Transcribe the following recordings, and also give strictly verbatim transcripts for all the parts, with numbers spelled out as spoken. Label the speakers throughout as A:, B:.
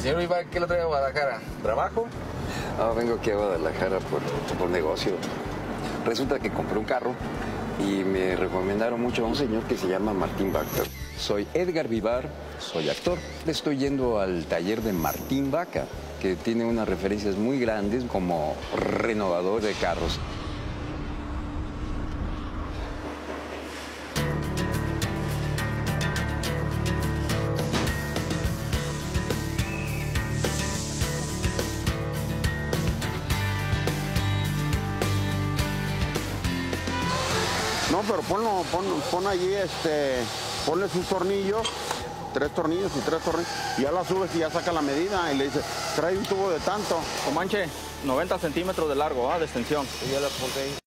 A: Señor Vivar, ¿qué lo trae a Guadalajara? ¿Trabajo?
B: No, vengo aquí a Guadalajara por, por negocio. Resulta que compré un carro y me recomendaron mucho a un señor que se llama Martín Vaca. Soy Edgar Vivar, soy actor. Estoy yendo al taller de Martín Vaca, que tiene unas referencias muy grandes como renovador de carros.
C: No, pero ponlo, pon, pon allí, este, ponle sus tornillos, tres tornillos y tres tornillos, y ya la subes y ya saca la medida y le dice, trae un tubo de tanto.
D: Comanche, noventa centímetros de largo, ¿ah? De extensión.
A: Y ya lo apunté ahí.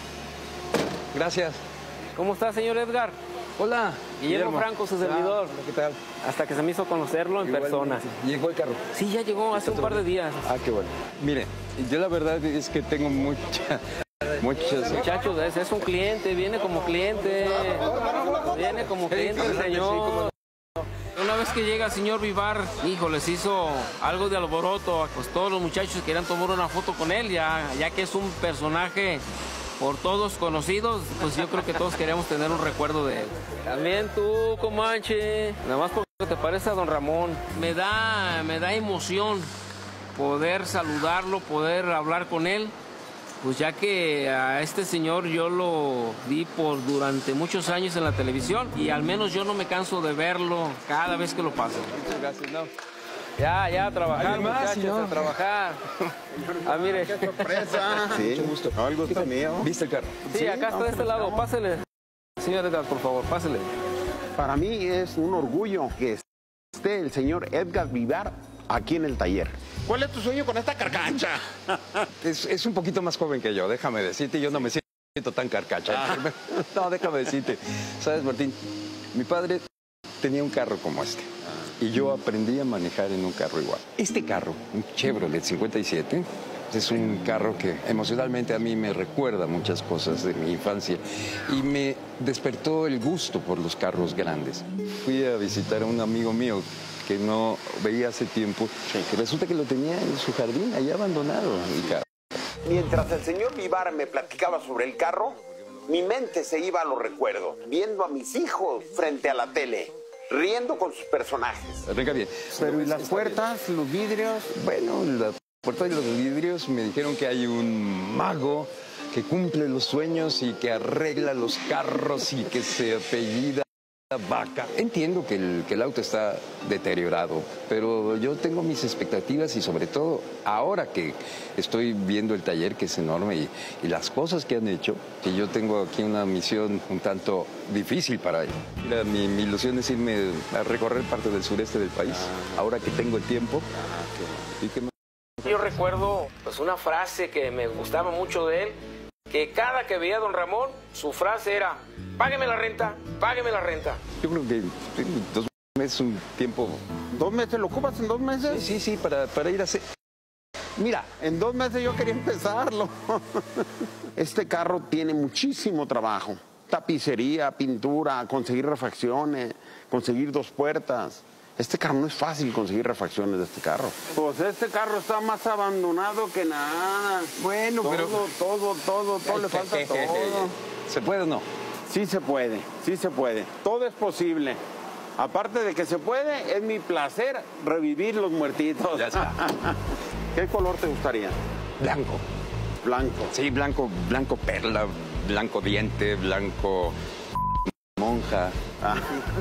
B: Gracias.
E: ¿Cómo está, señor Edgar?
B: Hola.
E: Guillermo, Guillermo Franco, su servidor.
B: Ah, ¿qué tal?
E: Hasta que se me hizo conocerlo en
B: Igual,
E: persona.
B: ¿Llegó el carro?
E: Sí, ya llegó hace un par de días.
B: Ah, qué bueno. Mire, yo la verdad es que tengo mucha... Muchos
E: muchachos, es, es un cliente, viene como cliente, viene como cliente el señor. Una vez que llega el señor Vivar, hijo, les hizo algo de alboroto, pues todos los muchachos querían tomar una foto con él, ya, ya que es un personaje por todos conocidos, pues yo creo que todos queríamos tener un recuerdo de él. También tú, Comanche, nada más porque te parece a don Ramón. Me da, me da emoción poder saludarlo, poder hablar con él. Pues ya que a este señor yo lo vi por durante muchos años en la televisión y al menos yo no me canso de verlo cada vez que lo paso.
B: Muchas gracias, no.
E: Ya, ya, a trabajar,
B: más,
E: muchachos,
B: señor?
E: a trabajar. Ah, mire.
C: ¡Qué sorpresa! Sí, mucho gusto. No, el gusto mío.
B: ¿Viste el carro?
E: Sí, acá está de este lado, pásele. Señor Edgar, por favor, pásele.
C: Para mí es un orgullo que esté el señor Edgar Vivar aquí en el taller. ¿Cuál es tu sueño con esta carcancha?
B: Es, es un poquito más joven que yo, déjame decirte, yo no me siento tan carcacha. Ah. No, déjame decirte. ¿Sabes, Martín? Mi padre tenía un carro como este y yo aprendí a manejar en un carro igual. Este carro, un Chevrolet cincuenta y siete, es un carro que emocionalmente a mí me recuerda muchas cosas de mi infancia y me despertó el gusto por los carros grandes. Fui a visitar a un amigo mío que no veía hace tiempo, que resulta que lo tenía en su jardín, allá abandonado el carro.
C: Mientras el señor Vivar me platicaba sobre el carro, mi mente se iba a los recuerdos, viendo a mis hijos frente a la tele, riendo con sus personajes.
B: Arranca bien.
C: Pero ¿y las puertas, los vidrios?
B: Bueno, las puertas y los vidrios me dijeron que hay un mago que cumple los sueños y que arregla los carros y que se apellida Vaca. Entiendo que el, que el auto está deteriorado, pero yo tengo mis expectativas y sobre todo ahora que estoy viendo el taller, que es enorme, y, y las cosas que han hecho, que yo tengo aquí una misión un tanto difícil para ello. Mira, mi, mi ilusión es irme a recorrer parte del sureste del país, ah, ahora que tengo el tiempo. Ah, y que me...
E: Yo recuerdo pues una frase que me gustaba mucho de él, que cada que veía a don Ramón, su frase era: págueme la renta, págueme la renta.
B: Yo creo que dos meses, un tiempo...
C: ¿Dos meses? ¿Lo ocupas en dos meses?
B: Sí, sí, sí, para, para ir a hacer...
C: Mira, en dos meses yo quería empezarlo. Este carro tiene muchísimo trabajo. Tapicería, pintura, conseguir refacciones, conseguir dos puertas. Este carro no es fácil conseguir refacciones de este carro. Pues este carro está más abandonado que nada.
B: Bueno,
C: todo,
B: pero...
C: Todo, todo, todo, todo, le falta todo.
B: ¿Se puede o no?
C: Sí se puede, sí se puede. Todo es posible. Aparte de que se puede, es mi placer revivir los muertitos.
B: Ya está.
C: ¿Qué color te gustaría?
B: Blanco.
C: Blanco.
B: Sí, blanco, blanco perla, blanco diente, blanco monja.
C: Ah.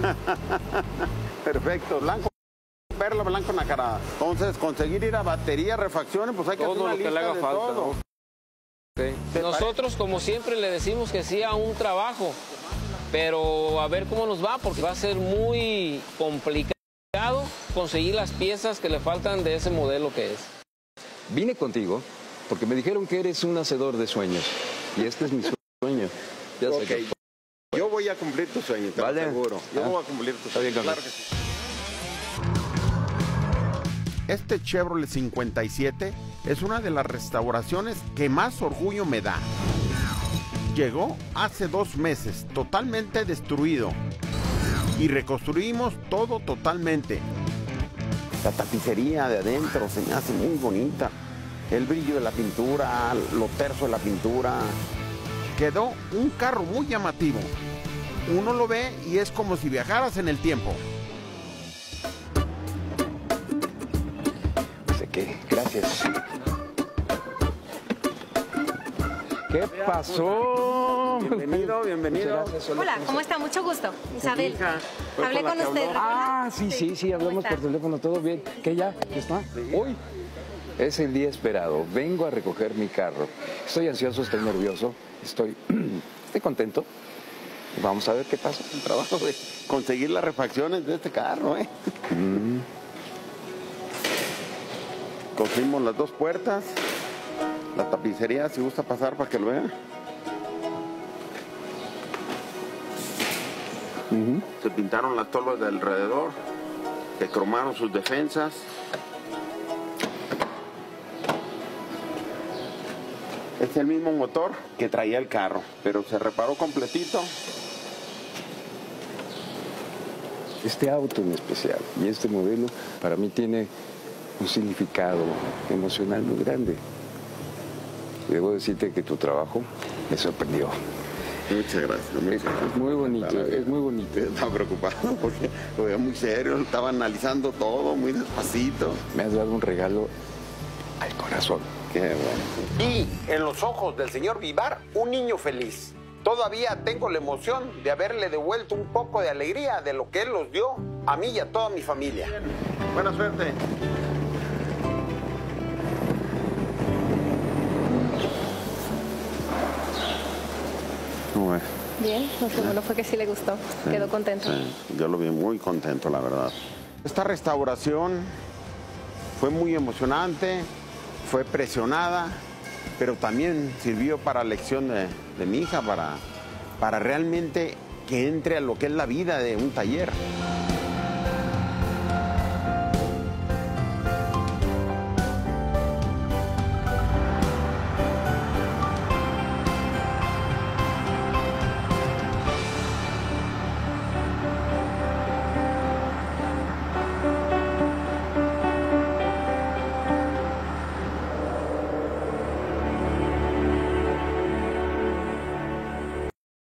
C: Perfecto, blanco perla, blanco nacarada. Entonces, conseguir ir a batería, refacciones, pues hay que
E: todo
C: hacer una
E: lo que
C: lista
E: le haga
C: de
E: falta.
C: todo.
E: Okay. Nosotros, como siempre, le decimos que sí a un trabajo, pero a ver cómo nos va, porque va a ser muy complicado conseguir las piezas que le faltan de ese modelo que es.
B: Vine contigo porque me dijeron que eres un hacedor de sueños y este es mi sueño. Ya sé
C: Okay.
B: que...
C: Yo voy a cumplir tu sueño, te
B: vale.
C: lo aseguro. Yo
B: Ah.
C: voy a cumplir tu
B: Está
C: sueño.
B: bien,
C: Claro que sí. Este Chevrolet cincuenta y siete es una de las restauraciones que más orgullo me da. Llegó hace dos meses, totalmente destruido. Y reconstruimos todo totalmente. La tapicería de adentro se me hace muy bonita. El brillo de la pintura, lo terso de la pintura. Quedó un carro muy llamativo. Uno lo ve y es como si viajaras en el tiempo.
B: Sé que, gracias. ¿Qué pasó?
C: Bienvenido, bienvenido.
F: Hola, ¿cómo está? Mucho gusto. Isabel. Hablé con usted.
B: Ah, sí, sí, sí, hablamos por teléfono, todo bien. ¿Qué ya? ¿Ya está? Hoy es el día esperado. Vengo a recoger mi carro. Estoy ansioso, estoy nervioso, estoy, estoy contento. Vamos a ver qué pasa.
C: El trabajo de conseguir las refacciones de este carro, ¿eh? Mm. Cogimos las dos puertas. La tapicería, si gusta pasar para que lo vea. Uh-huh. Se pintaron las tolvas de alrededor, se cromaron sus defensas. Es el mismo motor que traía el carro, pero se reparó completito.
B: Este auto en especial y este modelo para mí tiene un significado emocional muy grande. Debo decirte que tu trabajo me sorprendió.
C: Muchas gracias. Muchas gracias.
B: Es muy bonito, es muy bonito.
C: Estaba preocupado porque lo veía muy serio, estaba analizando todo muy despacito.
B: Me has dado un regalo al corazón.
C: Qué bueno. Y en los ojos del señor Vivar, un niño feliz. Todavía tengo la emoción de haberle devuelto un poco de alegría de lo que él nos dio a mí y a toda mi familia. Buena suerte. Bueno.
F: Bien, lo que bueno fue que sí le gustó. Sí, quedó contento.
C: Sí, yo lo vi muy contento, la verdad. Esta restauración fue muy emocionante, fue presionada, pero también sirvió para lección de, de mi hija, para, para realmente que entre a lo que es la vida de un taller.